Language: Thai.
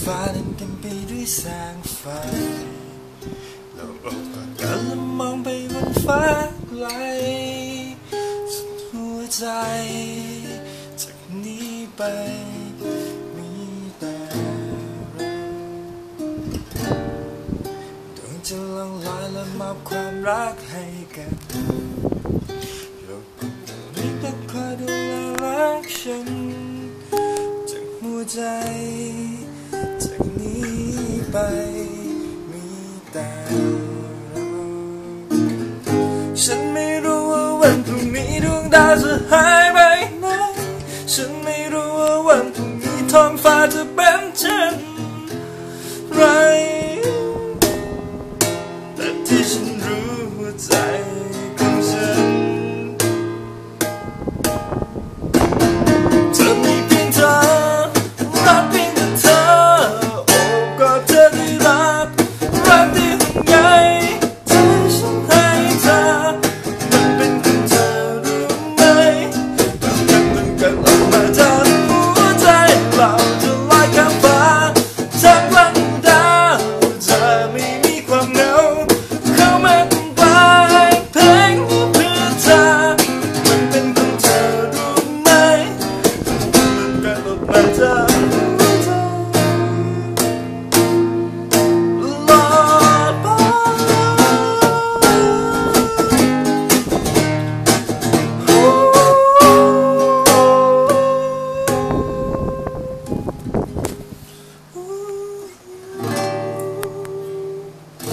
ฟ้านั้นเต็มไปด้วยแสงไฟเราโอบกอดกันและมองไปบนฟ้าไกลสุดหัวใจจากนี้ไปมีแต่เราดวงจะล่องลอยและมอบความรักให้กันโลกนี้ก็คอยดูแลรักฉันจากหัวใจจากนี้ไปมีแต่เราฉันไม่รู้ว่าวันพรุ่งนี้ดวงดาวจะหายไปไหนฉันไม่รู้ว่าวันพรุ่งนี้ท้องฟ้าจะเป็นเช่นไรแต่ที่ฉันรู้หัวใจ